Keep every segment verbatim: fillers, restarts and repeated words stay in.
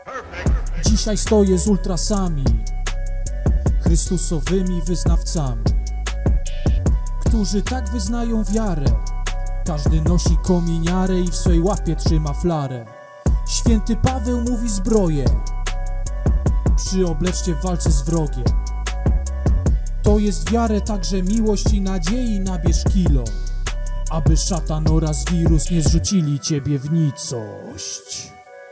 Dzisiaj stoję z ultrasami, chrystusowymi wyznawcami, którzy tak wyznają wiarę. Każdy nosi kominiarę i w swej łapie trzyma flarę. Święty Paweł mówi zbroję przyobleczcie w walce z wrogiem. To jest wiarę także miłość i nadziei nabierz kilo, aby szatan oraz wirus nie zrzucili ciebie w nicość.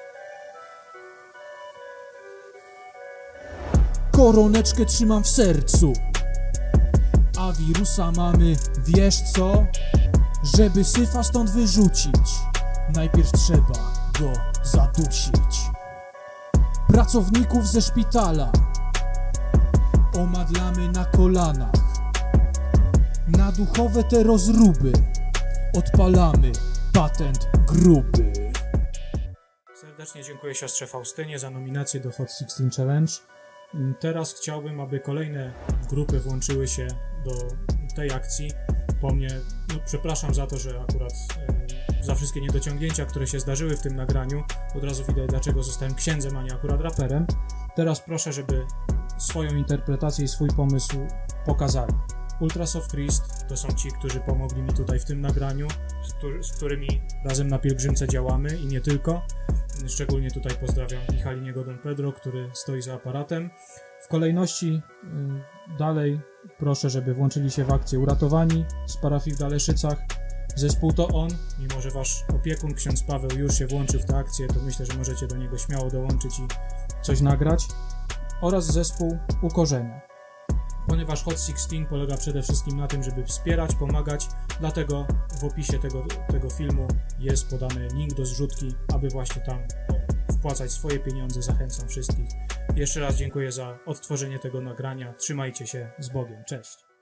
Koroneczkę trzymam w sercu, a wirusa mamy, wiesz co? Żeby syfa stąd wyrzucić, najpierw trzeba go zadusić. Pracowników ze szpitala omadlamy na kolanach. Na duchowe te rozruby odpalamy patent gruby. Serdecznie dziękuję siostrze Faustynie za nominację do Hot szesnaście Challenge. Teraz chciałbym, aby kolejne grupy włączyły się do tej akcji. Po mnie, no, przepraszam za to, że akurat e, za wszystkie niedociągnięcia, które się zdarzyły w tym nagraniu. Od razu widać, dlaczego zostałem księdzem, a nie akurat raperem. Teraz proszę, żeby swoją interpretację i swój pomysł pokazali. Ultras of Christ to są ci, którzy pomogli mi tutaj w tym nagraniu, z którymi razem na pielgrzymce działamy i nie tylko. Szczególnie tutaj pozdrawiam Michaliniego Don Pedro, który stoi za aparatem. W kolejności y, dalej proszę, żeby włączyli się w akcję Uratowani z parafii w Daleszycach. Zespół To On, mimo że wasz opiekun, ksiądz Paweł, już się włączył w tę akcję, to myślę, że możecie do niego śmiało dołączyć i coś nagrać. Oraz zespół Ukorzenia. Ponieważ Hot szesnaście polega przede wszystkim na tym, żeby wspierać, pomagać, dlatego w opisie tego, tego filmu jest podany link do zrzutki, aby właśnie tam wpłacać swoje pieniądze. Zachęcam wszystkich. Jeszcze raz dziękuję za odtworzenie tego nagrania. Trzymajcie się, z Bogiem. Cześć.